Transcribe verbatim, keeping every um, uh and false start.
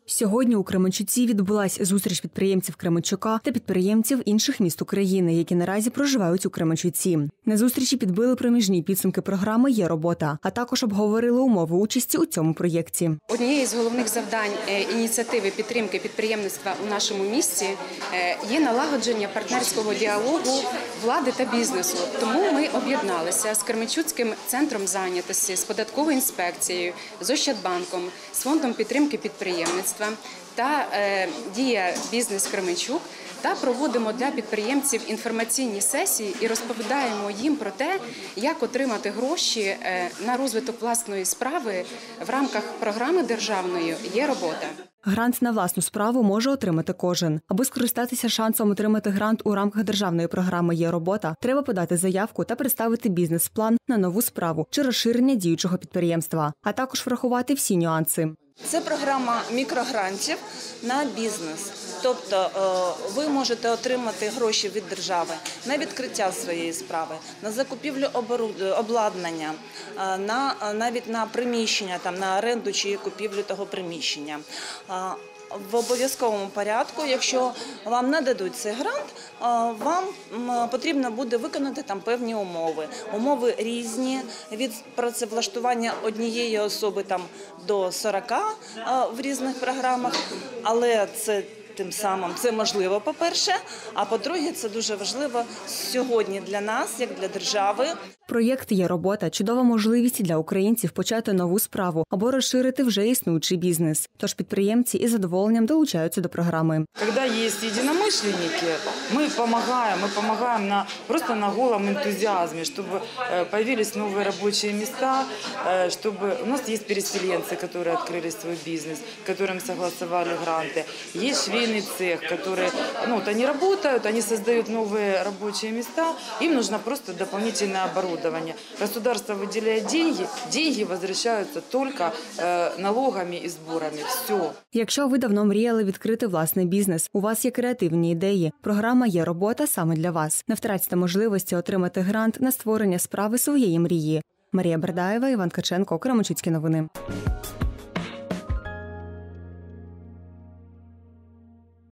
Сьогодні у Кременчуці відбулася зустріч підприємців Кременчука та підприємців інших міст України, які наразі проживають у Кременчуці. На зустрічі підбили проміжні підсумки програми «Є робота», а також обговорили умови участі у цьому проєкті. Однією з головних завдань ініціативи підтримки підприємництва у нашому місті є налагодження партнерського діалогу влади та бізнесу. Тому ми об'єдналися з Кременчуцьким центром зайнятості, з податковою інспекцією, з Ощадбанком, з фондом підтримки підприємництва та е, дія «Бізнес Кременчук» та проводимо для підприємців інформаційні сесії і розповідаємо їм про те, як отримати гроші на розвиток власної справи в рамках програми державної «Є робота». Грант на власну справу може отримати кожен. Аби скористатися шансом отримати грант у рамках державної програми «Є робота», треба подати заявку та представити бізнес-план на нову справу чи розширення діючого підприємства, а також врахувати всі нюанси. Це програма мікрогрантів на бізнес. Тобто ви можете отримати гроші від держави на відкриття своєї справи, на закупівлю обладнання, на, навіть на приміщення, там, на оренду чи купівлю того приміщення. В обов'язковому порядку, якщо вам нададуть цей грант, вам потрібно буде виконати там певні умови. Умови різні, від працевлаштування однієї особи там до сорока в різних програмах, але це тим самим це можливо, по-перше, а по-друге, це дуже важливо сьогодні для нас, як для держави. Проєкт «Є робота» – чудова можливість для українців почати нову справу або розширити вже існуючий бізнес. Тож підприємці із задоволенням долучаються до програми. Коли є єдиномишленники, ми допомагаємо, ми допомагаємо на, просто на голому ентузіазмі, щоб з'явилися нові робочі місця, щоб у нас є переселенці, які відкрили свій бізнес, яким согласували гранти. Є швейний цех, который, ну, вот они работают, они создают новые рабочие места, им нужно просто дополнительное оборудование. Государство выделяет деньги, деньги возвращаются только э, налогами и сборами. Все. Якщо ви давно мріяли відкрити власний бізнес, у вас є креативні ідеї, програма «Є робота» саме для вас. Не втратьте можливості отримати грант на створення справи своєї мрії. Марія Бердаєва, Іван Ткаченко, Кременчуцькі новини.